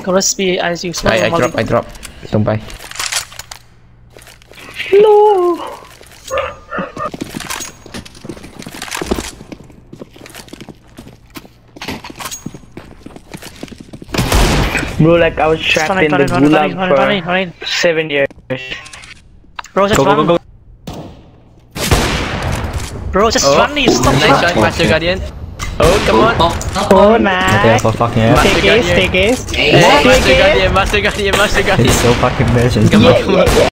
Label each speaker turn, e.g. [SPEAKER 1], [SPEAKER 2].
[SPEAKER 1] Go let's be as you smoke.
[SPEAKER 2] I drop. Tung bay.
[SPEAKER 3] No. Bro, like I was trapped in the gulag for 7 years.
[SPEAKER 1] Bro, just run. Go. Bro, just run. You stop.
[SPEAKER 2] Nice shot, Master Guardian. Oh, come on.
[SPEAKER 3] Oh, nice. Take it.
[SPEAKER 2] Hey, Master Guardian.
[SPEAKER 4] He's so fucking measured.
[SPEAKER 2] Come on.